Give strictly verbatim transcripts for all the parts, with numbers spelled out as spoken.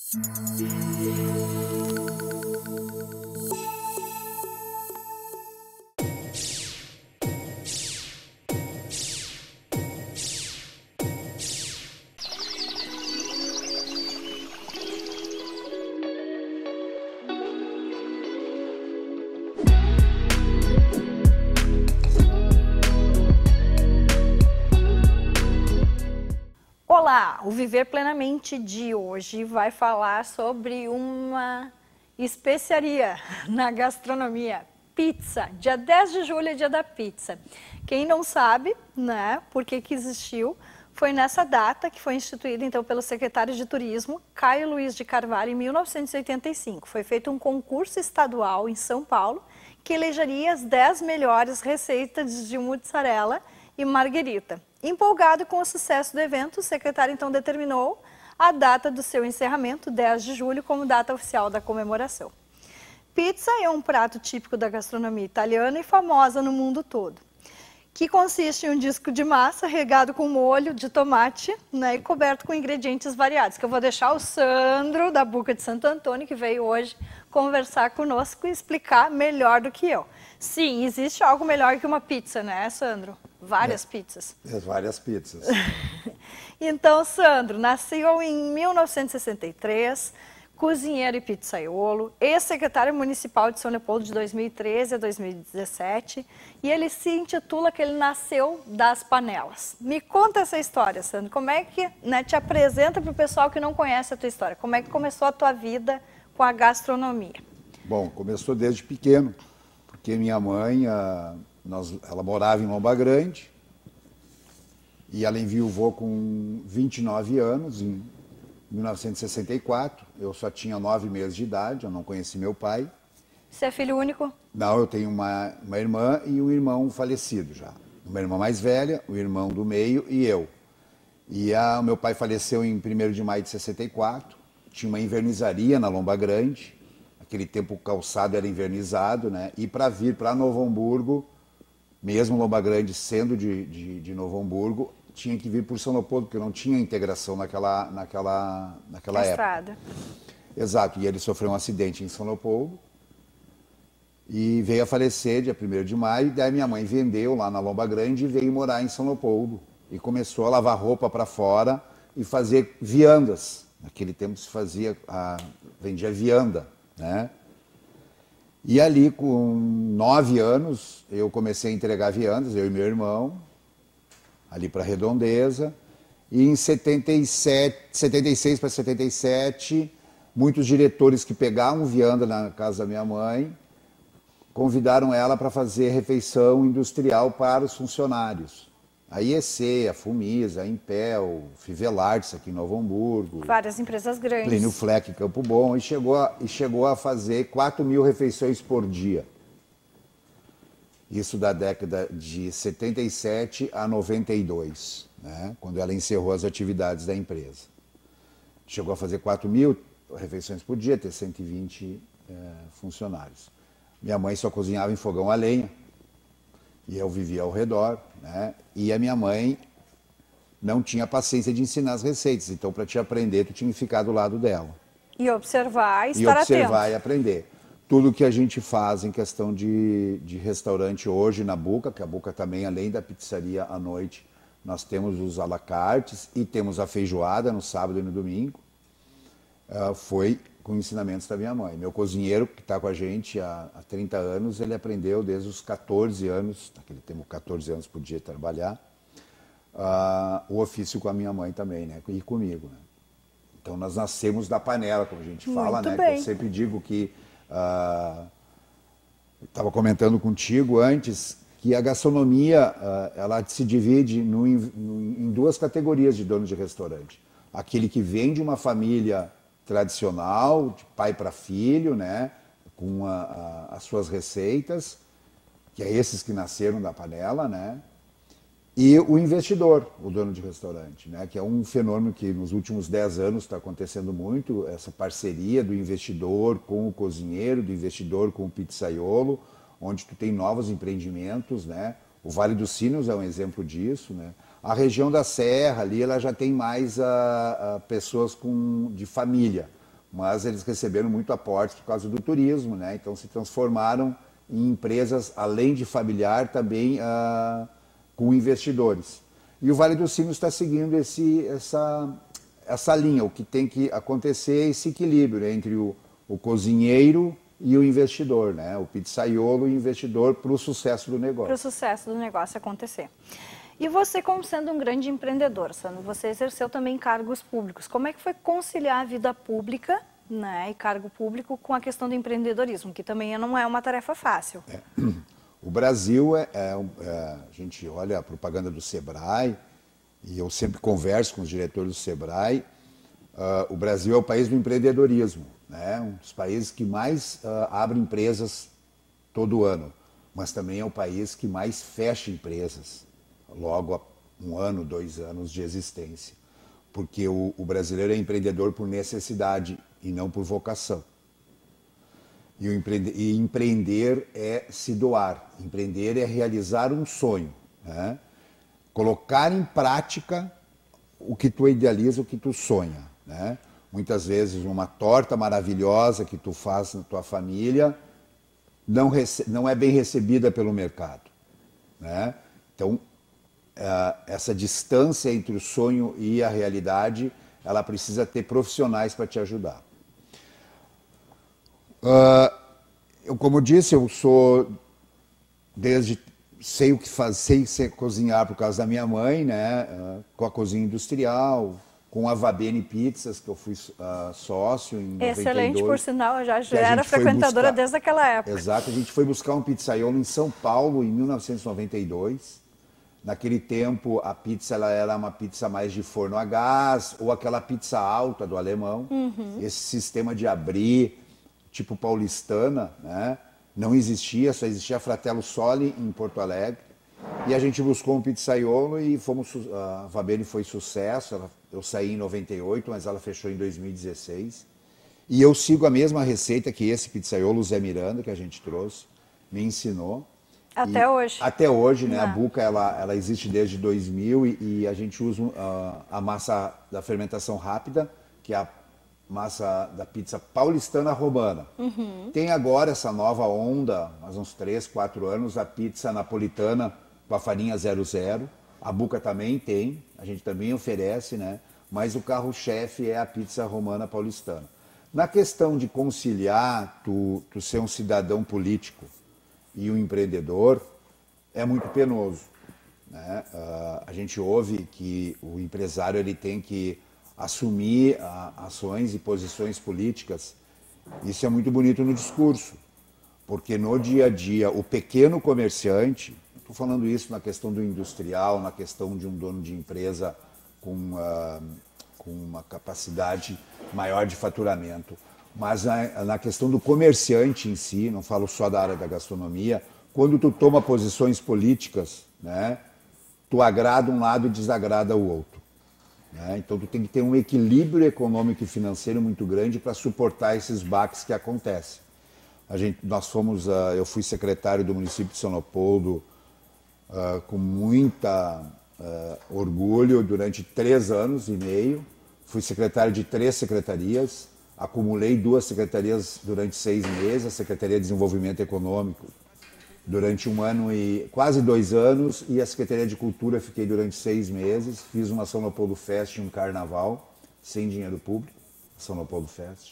Olá, o Viver Plenamente de hoje vai falar sobre uma especiaria na gastronomia, pizza. Dia dez de julho é dia da pizza. Quem não sabe, né, por que que existiu, foi nessa data que foi instituída então pelo secretário de Turismo, Caio Luiz de Carvalho, em mil novecentos e oitenta e cinco. Foi feito um concurso estadual em São Paulo que elegeria as dez melhores receitas de mussarela e marguerita. Empolgado com o sucesso do evento, o secretário então determinou a data do seu encerramento, dez de julho, como data oficial da comemoração. Pizza é um prato típico da gastronomia italiana e famosa no mundo todo, que consiste em um disco de massa regado com molho de tomate, né, e coberto com ingredientes variados, que eu vou deixar o Sandro, da Buca de Santo Antônio, que veio hoje conversar conosco e explicar melhor do que eu. Sim, existe algo melhor que uma pizza, né, Sandro? Várias é, pizzas. É, várias pizzas. Então, Sandro, nasceu em mil novecentos e sessenta e três, cozinheiro e pizzaiolo, ex-secretário municipal de São Leopoldo de dois mil e treze a dois mil e dezessete, e ele se intitula que ele nasceu das panelas. Me conta essa história, Sandro, como é que, né, te apresenta para o pessoal que não conhece a tua história, como é que começou a tua vida com a gastronomia? Bom, começou desde pequeno, porque minha mãe, a, nós, ela morava em Lomba Grande, e ela enviou com vinte e nove anos, em mil novecentos e sessenta e quatro, eu só tinha nove meses de idade, eu não conheci meu pai. Você é filho único? Não, eu tenho uma, uma irmã e um irmão falecido já. Uma irmã mais velha, o irmão do meio e eu. E o meu pai faleceu em primeiro de maio de sessenta e quatro, tinha uma invernizaria na Lomba Grande, naquele tempo o calçado era invernizado, né? E para vir para Novo Hamburgo, mesmo Lomba Grande sendo de, de, de Novo Hamburgo, tinha que vir por São Leopoldo, porque não tinha integração naquela, naquela, naquela época. Estrada. Exato, e ele sofreu um acidente em São Leopoldo e veio a falecer dia primeiro de maio, e daí minha mãe vendeu lá na Lomba Grande e veio morar em São Leopoldo e começou a lavar roupa para fora e fazer viandas. Naquele tempo se fazia, a, vendia vianda, né? E ali com nove anos eu comecei a entregar viandas, eu e meu irmão, ali para Redondeza, e em setenta e sete, setenta e seis para setenta e sete, muitos diretores que pegavam vianda na casa da minha mãe convidaram ela para fazer refeição industrial para os funcionários. A I E C, a Fumisa, a Impel, Fivelartes aqui em Novo Hamburgo. Várias empresas grandes. Plínio Fleck em Campo Bom, e chegou a, e chegou a fazer quatro mil refeições por dia. Isso da década de setenta e sete a noventa e dois, né, quando ela encerrou as atividades da empresa. Chegou a fazer quatro mil refeições por dia, ter cento e vinte é, funcionários. Minha mãe só cozinhava em fogão a lenha, e eu vivia ao redor, né, e a minha mãe não tinha paciência de ensinar as receitas, então para te aprender tu tinha que ficar do lado dela. E observar e estar E observar atento. e aprender. Tudo que a gente faz em questão de, de restaurante hoje na Buca, que a Buca também, além da pizzaria à noite, nós temos os alacartes e temos a feijoada no sábado e no domingo, uh, foi com ensinamentos da minha mãe. Meu cozinheiro, que está com a gente há, há trinta anos, ele aprendeu desde os quatorze anos, naquele tempo quatorze anos podia trabalhar, uh, o ofício com a minha mãe também, né? E comigo, né? Então nós nascemos da panela, como a gente fala, Muito né? bem. Que eu sempre digo que estava uh, comentando contigo antes que a gastronomia uh, ela se divide no, no, em duas categorias de dono de restaurante. Aquele que vem de uma família tradicional, de pai para filho, né, com a, a, as suas receitas, que é esses que nasceram da panela, né, e o investidor, o dono de restaurante, né, que é um fenômeno que nos últimos dez anos está acontecendo muito, essa parceria do investidor com o cozinheiro, do investidor com o pizzaiolo, onde tu tem novos empreendimentos, né? O Vale dos Sinos é um exemplo disso, né? A região da Serra ali, ela já tem mais a, a pessoas com, de família, mas eles receberam muito aporte por causa do turismo, né? Então se transformaram em empresas, além de familiar, também ah, com investidores. E o Vale dos Sinos está seguindo esse, essa, essa linha. O que tem que acontecer é esse equilíbrio, né, entre o, o cozinheiro e o investidor, né? O pizzaiolo e o investidor para o sucesso do negócio. Para o sucesso do negócio acontecer. E você, como sendo um grande empreendedor, Sandro, você exerceu também cargos públicos. Como é que foi conciliar a vida pública, né, e cargo público com a questão do empreendedorismo, que também não é uma tarefa fácil? É. O Brasil, é, é, é, a gente olha a propaganda do Sebrae, e eu sempre converso com os diretores do Sebrae, uh, o Brasil é o país do empreendedorismo, né? Um dos países que mais uh, abre empresas todo ano, mas também é o país que mais fecha empresas, logo a um ano, dois anos de existência. Porque o, o brasileiro é empreendedor por necessidade e não por vocação. E, o empreender, e empreender é se doar, empreender é realizar um sonho, né? Colocar em prática o que tu idealiza, o que tu sonha, né? Muitas vezes uma torta maravilhosa que tu faz na tua família não, rece, não é bem recebida pelo mercado, né? Então, essa distância entre o sonho e a realidade, ela precisa ter profissionais para te ajudar. Uh, eu, como disse, eu sou desde sei o que fazer, sei cozinhar por causa da minha mãe, né? Uh, com a cozinha industrial, com a Vabene Pizzas, que eu fui uh, sócio em noventa e dois. Excelente, por sinal, eu já, já era frequentadora buscar, desde aquela época. Exato, a gente foi buscar um pizzaiolo em São Paulo em mil novecentos e noventa e dois. Naquele tempo, a pizza ela era uma pizza mais de forno a gás, ou aquela pizza alta do alemão. Uhum. Esse sistema de abrir, tipo paulistana, né? Não existia, só existia a Fratello Soli em Porto Alegre. E a gente buscou um pizzaiolo e fomos, a Vabene foi sucesso. Ela, eu saí em noventa e oito, mas ela fechou em dois mil e dezesseis. E eu sigo a mesma receita que esse pizzaiolo, o Zé Miranda, que a gente trouxe, me ensinou. Até e, hoje. Até hoje, né? Não. A Buca, ela, ela existe desde dois mil e, e a gente usa uh, a massa da fermentação rápida, que é a massa da pizza paulistana romana. Uhum. Tem agora essa nova onda, há uns três, quatro anos, a pizza napolitana com a farinha zero zero. A Buca também tem, a gente também oferece, né? Mas o carro-chefe é a pizza romana paulistana. Na questão de conciliar tu, tu ser um cidadão político e um empreendedor, é muito penoso, né? Uh, a gente ouve que o empresário ele tem que assumir uh, ações e posições políticas. Isso é muito bonito no discurso, porque no dia a dia o pequeno comerciante, estou falando isso na questão do industrial, na questão de um dono de empresa com, uh, com uma capacidade maior de faturamento, mas na, na questão do comerciante em si, não falo só da área da gastronomia, quando tu toma posições políticas, né, tu agrada um lado e desagrada o outro, né? Então tu tem que ter um equilíbrio econômico e financeiro muito grande para suportar esses baques que acontecem. A gente, nós fomos, uh, eu fui secretário do município de São Leopoldo uh, com muita uh, orgulho durante três anos e meio. Fui secretário de três secretarias, acumulei duas secretarias durante seis meses, a Secretaria de Desenvolvimento Econômico durante um ano e quase dois anos, e a Secretaria de Cultura fiquei durante seis meses. Fiz uma São Leopoldo Fest e um carnaval, sem dinheiro público, São Leopoldo Fest.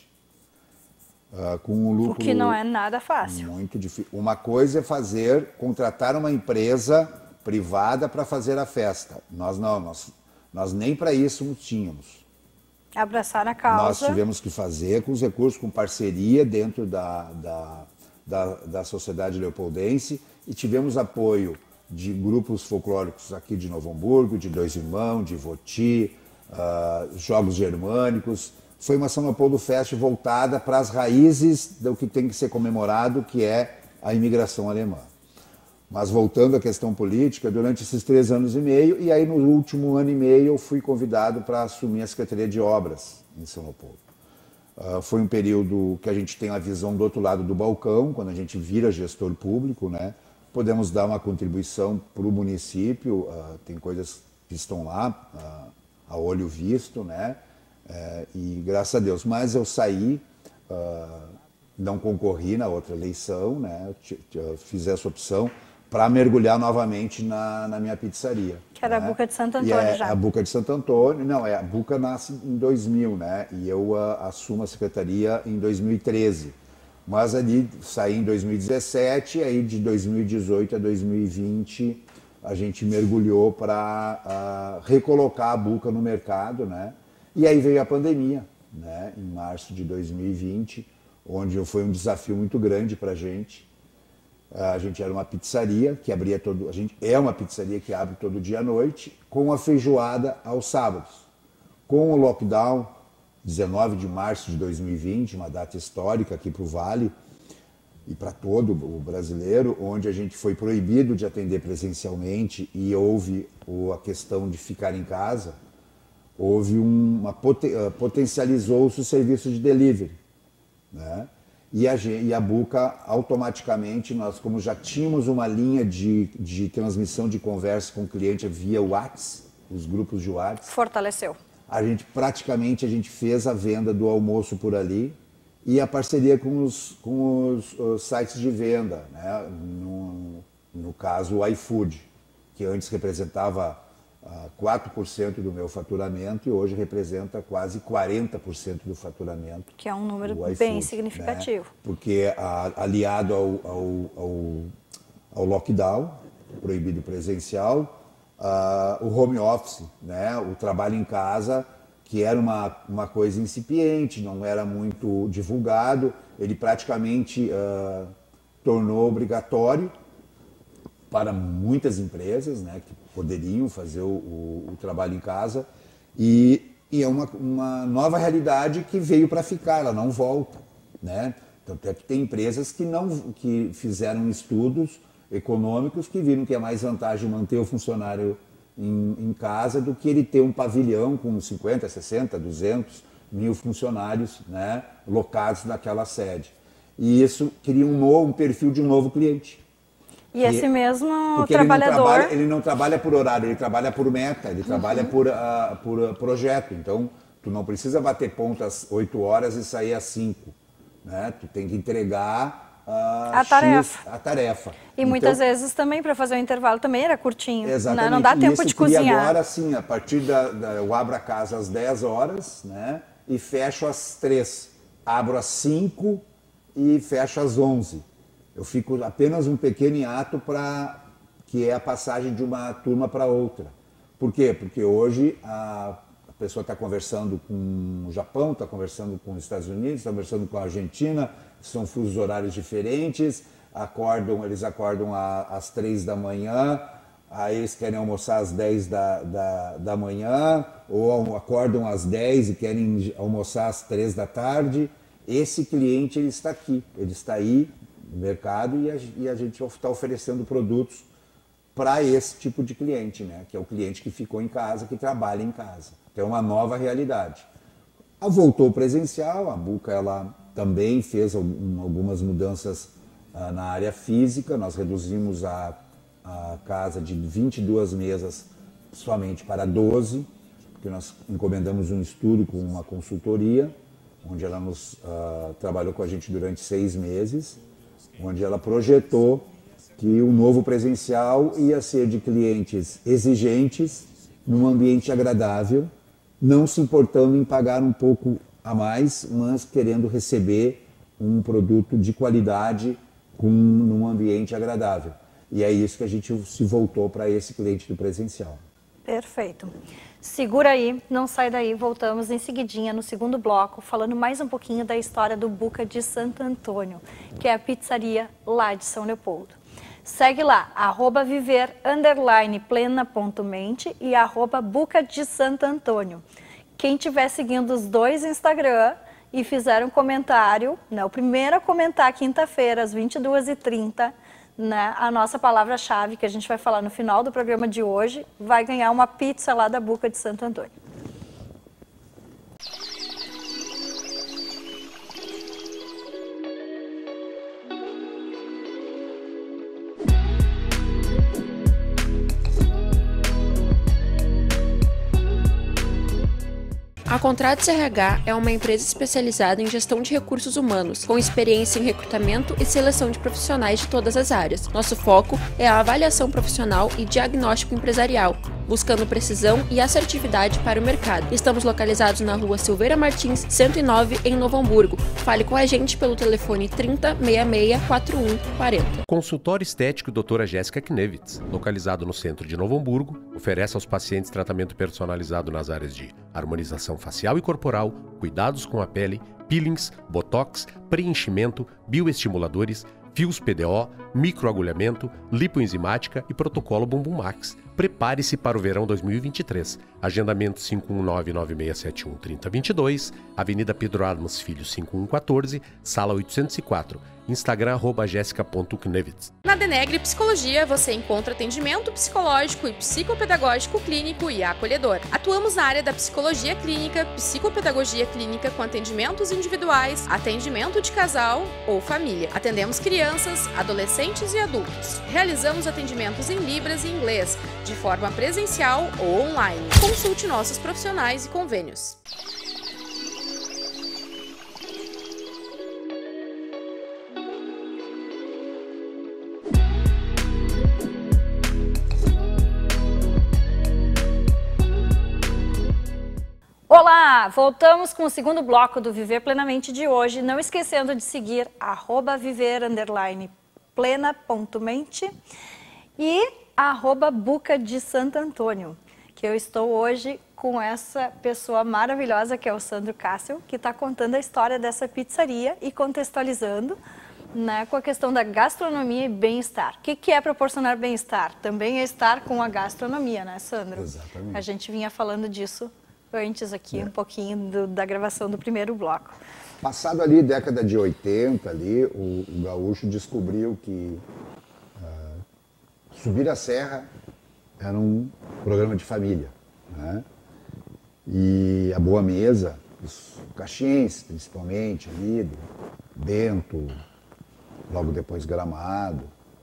Uh, com um lucro... O que não é nada fácil. Muito difícil. Uma coisa é fazer, contratar uma empresa privada para fazer a festa. Nós não, nós, nós nem para isso tínhamos. Abraçar a causa. Nós tivemos que fazer com os recursos, com parceria dentro da, da, da, da sociedade leopoldense, e tivemos apoio de grupos folclóricos aqui de Novo Hamburgo, de Dois Irmãos, de Voti, uh, Jogos Germânicos. Foi uma São Leopoldo Fest voltada para as raízes do que tem que ser comemorado, que é a imigração alemã. Mas voltando à questão política, durante esses três anos e meio, e aí no último ano e meio eu fui convidado para assumir a Secretaria de Obras em São Leopoldo. Uh, foi um período que a gente tem a visão do outro lado do balcão, quando a gente vira gestor público, né? Podemos dar uma contribuição para o município, uh, tem coisas que estão lá, uh, a olho visto, né? É, e graças a Deus. Mas eu saí, uh, não concorri na outra eleição, né? Eu, eu fiz essa opção para mergulhar novamente na, na minha pizzaria. Que era, né? A Buca de Santo Antônio, é, já. A Buca de Santo Antônio, não, é, a Buca nasce em dois mil, né? E eu uh, assumo a secretaria em dois mil e treze. Mas ali saí em dois mil e dezessete, aí de dois mil e dezoito a dois mil e vinte a gente mergulhou para uh, recolocar a Buca no mercado, né? E aí veio a pandemia, né? Em março de dois mil e vinte, onde foi um desafio muito grande para a gente. A gente era uma pizzaria que abria todo, a gente é uma pizzaria que abre todo dia à noite, com a feijoada aos sábados. Com o lockdown, dezenove de março de dois mil e vinte, uma data histórica aqui para o Vale e para todo o brasileiro, onde a gente foi proibido de atender presencialmente e houve a questão de ficar em casa, houve uma potencializou-se o serviço de delivery, né? E a, e a Buca, automaticamente, nós como já tínhamos uma linha de, de transmissão de conversa com o cliente via WhatsApp, os grupos de WhatsApp, fortaleceu. A gente praticamente a gente fez a venda do almoço por ali e a parceria com os, com os, os sites de venda, né? No, no caso o iFood, que antes representava uh, quatro por cento do meu faturamento e hoje representa quase quarenta por cento do faturamento. Que é um número bem significativo. Né? Porque a, aliado ao, ao, ao, ao lockdown, proibido presencial, Uh, o home office, né? O trabalho em casa, que era uma, uma coisa incipiente, não era muito divulgado, ele praticamente uh, tornou obrigatório para muitas empresas, né? Que poderiam fazer o, o, o trabalho em casa, e, e é uma, uma nova realidade que veio para ficar, ela não volta, né? Tanto é que tem empresas que, não, que fizeram estudos econômicos que viram que é mais vantagem manter o funcionário em, em casa do que ele ter um pavilhão com cinquenta, sessenta, duzentos mil funcionários, né, locados naquela sede. E isso cria um, novo, um perfil de um novo cliente. E esse que, mesmo porque trabalhador... Ele não, trabalha, ele não trabalha por horário, ele trabalha por meta, ele uhum. trabalha por, uh, por uh, projeto. Então, tu não precisa bater ponto às oito horas e sair às cinco. Né? Tu tem que entregar... Uh, a, tarefa. X, a tarefa. E então, muitas vezes também, para fazer o intervalo, também era curtinho. Exatamente. Né? Não dá tempo isso de cozinhar. Agora, sim, a partir da, da... Eu abro a casa às dez horas, né? E fecho às três. Abro às cinco e fecho às onze. Eu fico apenas um pequeno hiato para... que é a passagem de uma turma para outra. Por quê? Porque hoje a, a pessoa está conversando com o Japão, está conversando com os Estados Unidos, está conversando com a Argentina... São fusos horários diferentes, acordam, eles acordam a, às três da manhã, aí eles querem almoçar às dez da, da, da manhã, ou acordam às dez e querem almoçar às três da tarde. Esse cliente ele está aqui, ele está aí no mercado e a, e a gente está oferecendo produtos para esse tipo de cliente, né? Que é o cliente que ficou em casa, que trabalha em casa. Então é uma nova realidade. Voltou presencial, a Buca ela também fez algumas mudanças uh, na área física. Nós reduzimos a, a casa de vinte e duas mesas somente para doze, porque nós encomendamos um estudo com uma consultoria, onde ela nos uh, trabalhou com a gente durante seis meses, onde ela projetou que o novo presencial ia ser de clientes exigentes, num ambiente agradável, não se importando em pagar um pouco a mais, mas querendo receber um produto de qualidade com num ambiente agradável. E é isso que a gente se voltou para esse cliente do presencial. Perfeito. Segura aí, não sai daí, voltamos em seguidinha no segundo bloco, falando mais um pouquinho da história do Buca de Santo Antônio, que é a pizzaria lá de São Leopoldo. Segue lá, arroba viver, underline, plena.mente e arroba Buca de Santo Antônio. Quem estiver seguindo os dois Instagram e fizer um comentário, né, o primeiro a comentar quinta-feira, às vinte e duas e trinta, né, a nossa palavra-chave, que a gente vai falar no final do programa de hoje, vai ganhar uma pizza lá da Buca de Santo Antônio. A A Contratos R H é uma empresa especializada em gestão de recursos humanos, com experiência em recrutamento e seleção de profissionais de todas as áreas. Nosso foco é a avaliação profissional e diagnóstico empresarial, buscando precisão e assertividade para o mercado. Estamos localizados na rua Silveira Martins, cento e nove, em Novo Hamburgo. Fale com a gente pelo telefone trinta, sessenta e seis, quarenta e um, quarenta. Consultório Estético doutora Jéssica Knevitz, localizado no centro de Novo Hamburgo, oferece aos pacientes tratamento personalizado nas áreas de harmonização facial e corporal, cuidados com a pele, peelings, botox, preenchimento, bioestimuladores, fios P D O, microagulhamento, lipoenzimática e protocolo Bumbum Max. Prepare-se para o verão dois mil e vinte e três. Agendamento cinco um nove, nove seis sete um, três zero dois dois, Avenida Pedro Armas Filho cinco um um quatro, Sala oitocentos e quatro. Instagram, arroba jéssica ponto knevitz. Na Denegre Psicologia, você encontra atendimento psicológico e psicopedagógico clínico e acolhedor. Atuamos na área da psicologia clínica, psicopedagogia clínica com atendimentos individuais, atendimento de casal ou família. Atendemos crianças, adolescentes e adultos. Realizamos atendimentos em Libras e inglês, de forma presencial ou online. Consulte nossos profissionais e convênios. Olá, voltamos com o segundo bloco do Viver Plenamente de hoje, não esquecendo de seguir arroba viver underline plena ponto mente e arroba Buca de Santo Antônio, que eu estou hoje com essa pessoa maravilhosa que é o Sandro Cássio, que está contando a história dessa pizzaria e contextualizando, né, com a questão da gastronomia e bem-estar. O que, que é proporcionar bem-estar? Também é estar com a gastronomia, né, Sandro? Exatamente. A gente vinha falando disso antes aqui, é. um pouquinho do, da gravação do primeiro bloco. Passado ali, década de oitenta, ali, o, o gaúcho descobriu que uh, subir a serra era um programa de família, né? E a Boa Mesa, os caxienses principalmente ali, do Bento, logo depois Gramado,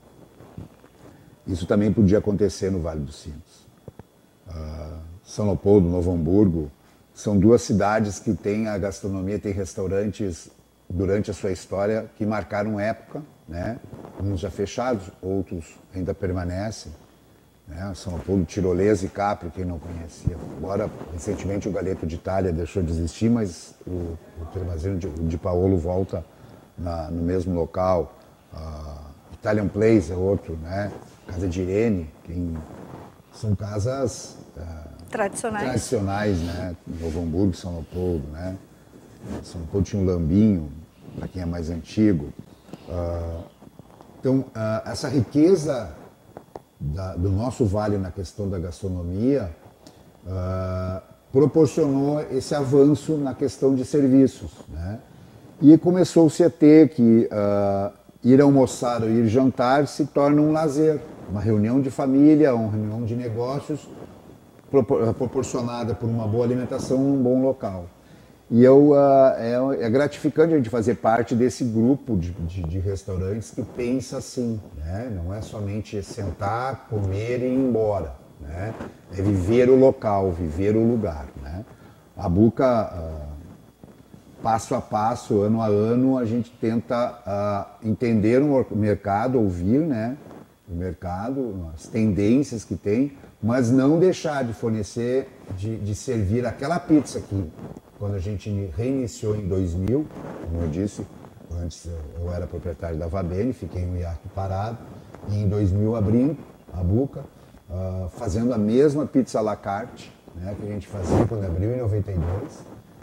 isso também podia acontecer no Vale dos Sinos. Uh, São Leopoldo, Novo Hamburgo, são duas cidades que têm a gastronomia, têm restaurantes durante a sua história que marcaram época, né? Uns já fechados, outros ainda permanecem, né? São Leopoldo, Tirolesa e Capri, quem não conhecia. Agora, recentemente, o Galeto de Itália deixou de existir, mas o, o Tremazino de, de Paolo volta na, no mesmo local. Uh, Italian Place é outro, né? Casa de Irene, quem, são casas uh, tradicionais. tradicionais, né? Novo Hamburgo, São Leopoldo, né? São Leopoldo tinha um lambinho, para quem é mais antigo. Uh, então, uh, essa riqueza da, do nosso vale na questão da gastronomia uh, proporcionou esse avanço na questão de serviços, né? E começou-se a ter que uh, ir almoçar ou ir jantar se torna um lazer, uma reunião de família, uma reunião de negócios propor proporcionada por uma boa alimentação num bom local. E eu, uh, é, é gratificante a gente fazer parte desse grupo de, de, de restaurantes que pensa assim, né? Não é somente sentar, comer e ir embora, né? É viver o local, viver o lugar, né? A Buca, uh, passo a passo, ano a ano, a gente tenta uh, entender o mercado, ouvir, né? O mercado, as tendências que tem, mas não deixar de fornecer, de, de servir aquela pizza que, quando a gente reiniciou em dois mil, como eu disse, antes eu era proprietário da Vabene, fiquei um hiato parado, e em dois mil abrindo a Buca, uh, fazendo a mesma pizza à la carte, né, que a gente fazia quando abriu em noventa e dois,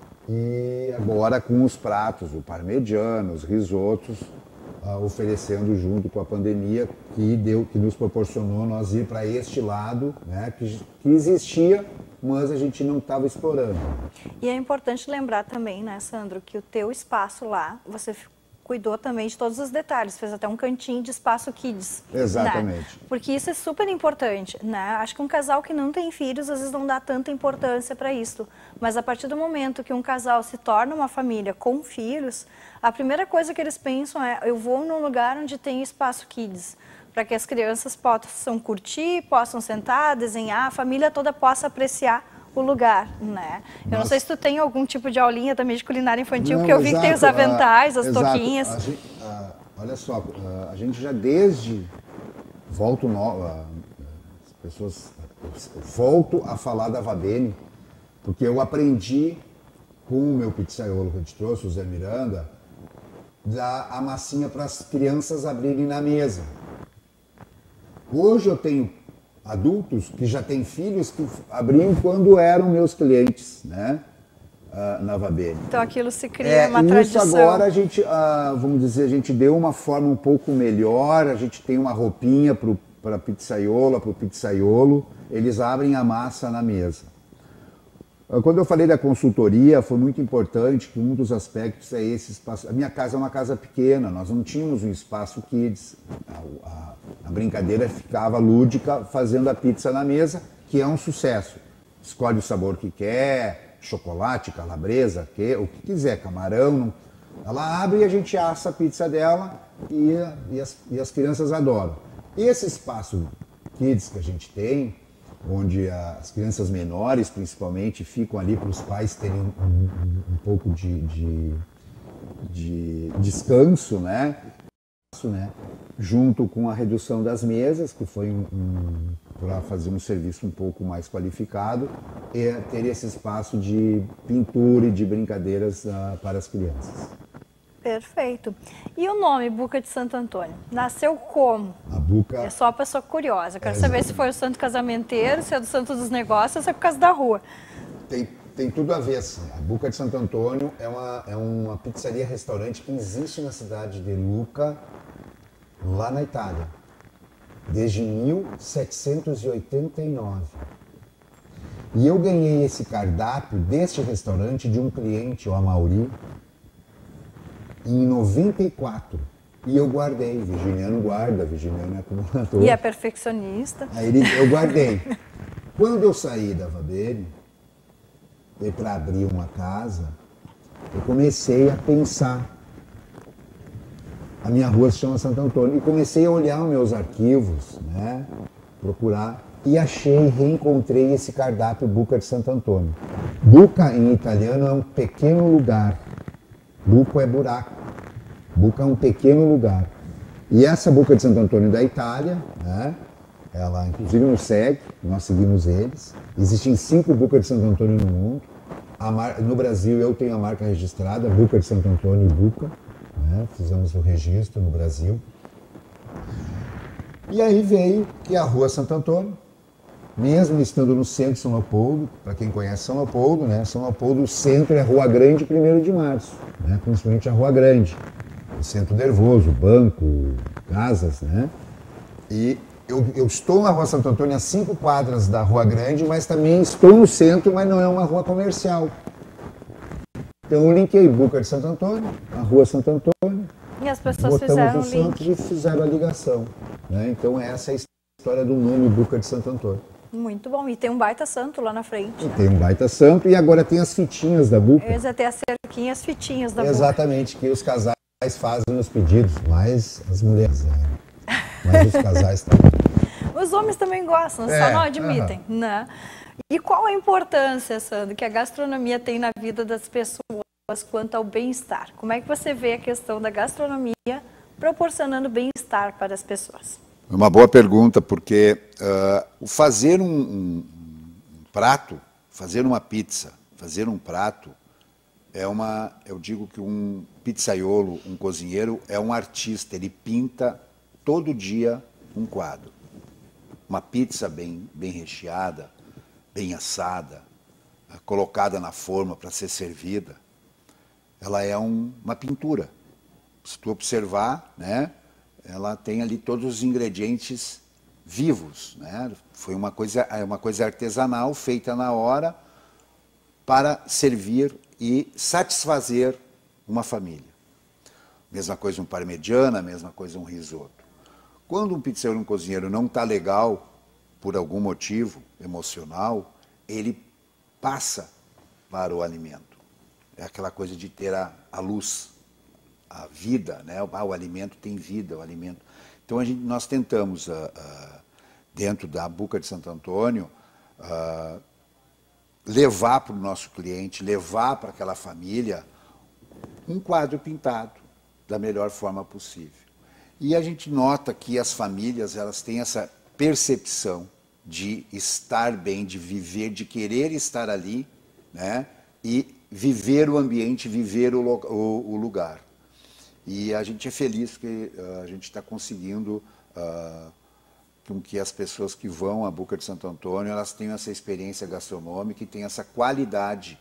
e agora com os pratos, o parmegiano, os risotos, uh, oferecendo junto com a pandemia, que, deu, que nos proporcionou nós ir para este lado, né, que, que existia, mas a gente não estava explorando. E é importante lembrar também, né, Sandro, que o teu espaço lá, você cuidou também de todos os detalhes, fez até um cantinho de espaço kids. Exatamente. Né? Porque isso é super importante, né? Acho que um casal que não tem filhos, às vezes não dá tanta importância para isso, mas a partir do momento que um casal se torna uma família com filhos, a primeira coisa que eles pensam é, eu vou num lugar onde tem espaço kids, para que as crianças possam curtir, possam sentar, desenhar, a família toda possa apreciar o lugar, né? Eu Nós... não sei se tu tem algum tipo de aulinha também de culinária infantil, não, porque eu vi exato, que tem os aventais, a, as exato, toquinhas. A gente, a, olha só, a, a gente já desde... Volto no, a, as pessoas... Volto a falar da Vabene, porque eu aprendi com o meu pizzaiolo que eu te trouxe, o Zé Miranda, dar a massinha para as crianças abrirem na mesa. Hoje eu tenho adultos que já têm filhos que abriam quando eram meus clientes, né? Uh, na Vabene. Então aquilo se cria é, uma isso tradição. Isso agora a gente, uh, vamos dizer, a gente deu uma forma um pouco melhor, a gente tem uma roupinha para a pizzaiola, para o pizzaiolo, eles abrem a massa na mesa. Quando eu falei da consultoria, foi muito importante que um dos aspectos é esse espaço. A minha casa é uma casa pequena, nós não tínhamos um espaço kids. A, a, a brincadeira ficava lúdica fazendo a pizza na mesa, que é um sucesso. Escolhe o sabor que quer, chocolate, calabresa, que, o que quiser, camarão. Não. Ela abre e a gente assa a pizza dela e, e, as, e as crianças adoram. E esse espaço kids que a gente tem, onde as crianças menores, principalmente, ficam ali para os pais terem um, um, um pouco de, de, de descanso, né? né? Junto com a redução das mesas, que foi um, um, para fazer um serviço um pouco mais qualificado, e ter esse espaço de pintura e de brincadeiras uh, para as crianças. Perfeito. E o nome Buca de Santo Antônio? Nasceu como? A Buca... É só a pessoa curiosa. Eu quero é, saber se foi o santo casamenteiro, se é do santo dos negócios, ou se é por causa da rua. Tem, tem tudo a ver, assim. A Buca de Santo Antônio é uma, é uma pizzaria-restaurante que existe na cidade de Lucca, lá na Itália, desde mil setecentos e oitenta e nove. E eu ganhei esse cardápio deste restaurante de um cliente, o Amauri, em noventa e quatro. E eu guardei. Virginiano guarda, Virginiano é acumulador. E é perfeccionista. Aí ele, eu guardei. Quando eu saí da Vabene, para abrir uma casa, eu comecei a pensar. A minha rua se chama Santo Antônio. E comecei a olhar os meus arquivos, né? Procurar. E achei, reencontrei esse cardápio Buca de Santo Antônio. Buca, em italiano, é um pequeno lugar. Buco é buraco. Buca é um pequeno lugar. E essa Buca de Santo Antônio da Itália, né, ela inclusive nos segue, nós seguimos eles. Existem cinco Buca de Santo Antônio no mundo. A mar... No Brasil eu tenho a marca registrada, Buca de Santo Antônio e Buca. Né, fizemos o registro no Brasil. E aí veio que a Rua Santo Antônio, mesmo estando no centro de São Leopoldo, para quem conhece São Leopoldo, né? São Leopoldo, o centro é Rua Grande, primeiro de março, né? Principalmente a Rua Grande, o centro nervoso, banco, casas, né? E eu, eu estou na Rua Santo Antônio, a cinco quadras da Rua Grande, mas também estou no centro, mas não é uma rua comercial. Então eu linkei Buca de Santo Antônio, a Rua Santo Antônio, e as pessoas fizeram o link. E fizeram a ligação, né? Então essa é a história do nome Buca de Santo Antônio. Muito bom. E tem um baita santo lá na frente. E tem um baita santo e agora tem as fitinhas da Buca. Eles até as cerquinhas, as fitinhas da Buca. Exatamente, que os casais fazem os pedidos, mas as mulheres, né? Mas os casais também. Os homens também gostam, é, só não admitem, uh-huh. né? E qual a importância, Sandro, que a gastronomia tem na vida das pessoas quanto ao bem-estar? Como é que você vê a questão da gastronomia proporcionando bem-estar para as pessoas? É uma boa pergunta, porque uh, fazer um, um, um prato, fazer uma pizza, fazer um prato, é uma, eu digo que um pizzaiolo, um cozinheiro, é um artista, ele pinta todo dia um quadro. Uma pizza bem, bem recheada, bem assada, uh, colocada na forma para ser servida, ela é um, uma pintura. Se tu observar, né? Ela tem ali todos os ingredientes vivos, né? Foi uma coisa, uma coisa artesanal, feita na hora, para servir e satisfazer uma família. Mesma coisa um parmegiana, mesma coisa um risoto. Quando um pizzeiro, um cozinheiro não está legal, por algum motivo emocional, ele passa para o alimento. É aquela coisa de ter a, a luz, a vida, né? Ah, o alimento tem vida, o alimento. Então a gente, nós tentamos, uh, uh, dentro da Buca de Santo Antônio, uh, levar para o nosso cliente, levar para aquela família um quadro pintado da melhor forma possível. E a gente nota que as famílias, elas têm essa percepção de estar bem, de viver, de querer estar ali, né? E viver o ambiente, viver o, o, o lugar. E a gente é feliz que uh, a gente está conseguindo uh, com que as pessoas que vão à Buca de Santo Antônio, elas tenham essa experiência gastronômica e tenham essa qualidade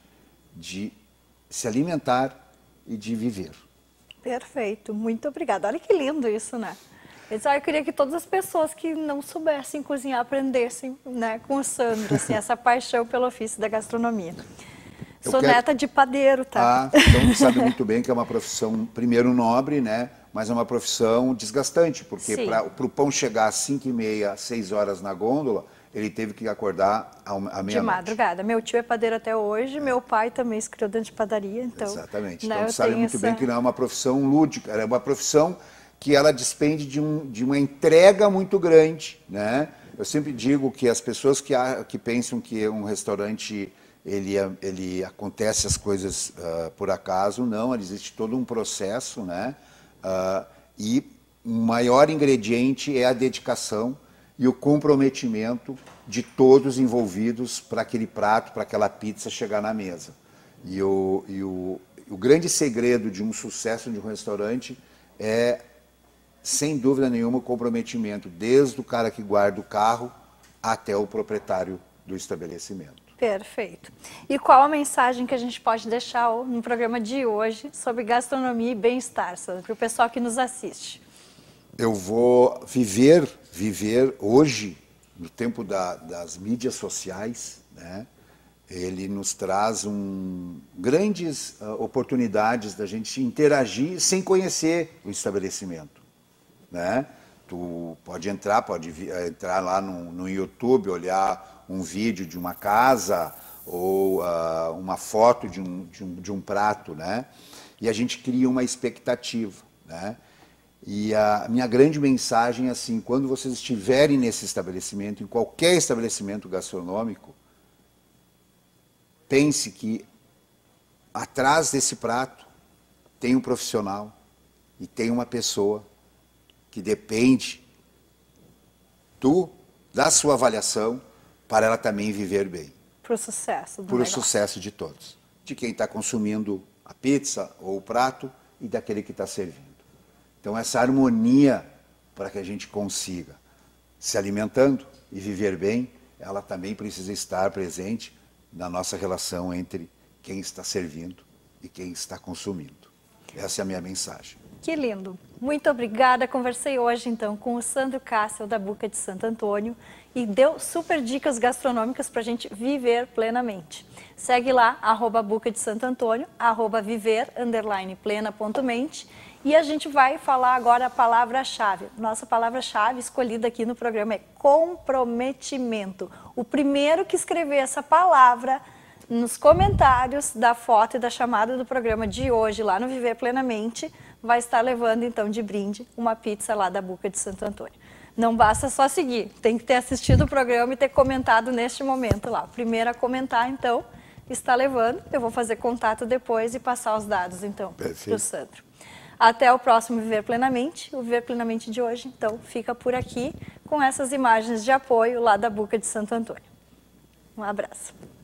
de se alimentar e de viver. Perfeito, muito obrigada. Olha que lindo isso, né? Eu queria que todas as pessoas que não soubessem cozinhar aprendessem, né, com o Sandro, assim, essa paixão pelo ofício da gastronomia. Eu Sou quero... neta de padeiro, tá? Ah, então você sabe muito bem que é uma profissão, primeiro, nobre, né? Mas é uma profissão desgastante, porque para o pão chegar às cinco e meia, seis horas na gôndola, ele teve que acordar à meia-noite. De madrugada. Meu tio é padeiro até hoje, é. meu pai também se criou dentro de padaria, então... Exatamente. Né, então você sabe muito essa... bem que não é uma profissão lúdica, é uma profissão que ela despende de, um, de uma entrega muito grande, né? Eu sempre digo que as pessoas que, que pensam que um restaurante... Ele, ele acontece as coisas uh, por acaso, não, existe todo um processo, né? Uh, e o maior ingrediente é a dedicação e o comprometimento de todos envolvidos para aquele prato, para aquela pizza chegar na mesa. E, o, e o, o grande segredo de um sucesso de um restaurante é, sem dúvida nenhuma, o comprometimento, desde o cara que guarda o carro até o proprietário do estabelecimento. Perfeito. E qual a mensagem que a gente pode deixar no programa de hoje sobre gastronomia e bem-estar, para o pessoal que nos assiste? Eu vou viver, viver hoje, no tempo da, das mídias sociais, né? Ele nos traz um, grandes uh, oportunidades da gente interagir sem conhecer o estabelecimento, né? Tu pode entrar, pode entrar lá no, no YouTube, olhar um vídeo de uma casa ou uh, uma foto de um, de, um, de um prato, né? E a gente cria uma expectativa, né? E a minha grande mensagem é assim, quando vocês estiverem nesse estabelecimento, em qualquer estabelecimento gastronômico, pense que atrás desse prato tem um profissional e tem uma pessoa que depende do, da sua avaliação para ela também viver bem. Para o sucesso do Para o negócio. sucesso de todos. De quem está consumindo a pizza ou o prato e daquele que está servindo. Então essa harmonia para que a gente consiga se alimentando e viver bem, ela também precisa estar presente na nossa relação entre quem está servindo e quem está consumindo. Essa é a minha mensagem. Que lindo. Muito obrigada. Conversei hoje, então, com o Sandro Cassel, da Buca de Santo Antônio, e deu super dicas gastronômicas para a gente viver plenamente. Segue lá, arroba Buca de Santo Antônio, arroba viver, underline, plena, ponto mente, e a gente vai falar agora a palavra-chave. Nossa palavra-chave escolhida aqui no programa é comprometimento. O primeiro que escrever essa palavra nos comentários da foto e da chamada do programa de hoje, lá no Viver Plenamente, vai estar levando, então, de brinde, uma pizza lá da Buca de Santo Antônio. Não basta só seguir, tem que ter assistido o programa e ter comentado neste momento lá. O primeiro a comentar, então, está levando. Eu vou fazer contato depois e passar os dados, então, para o Sandro. Até o próximo Viver Plenamente. O Viver Plenamente de hoje, então, fica por aqui com essas imagens de apoio lá da Buca de Santo Antônio. Um abraço.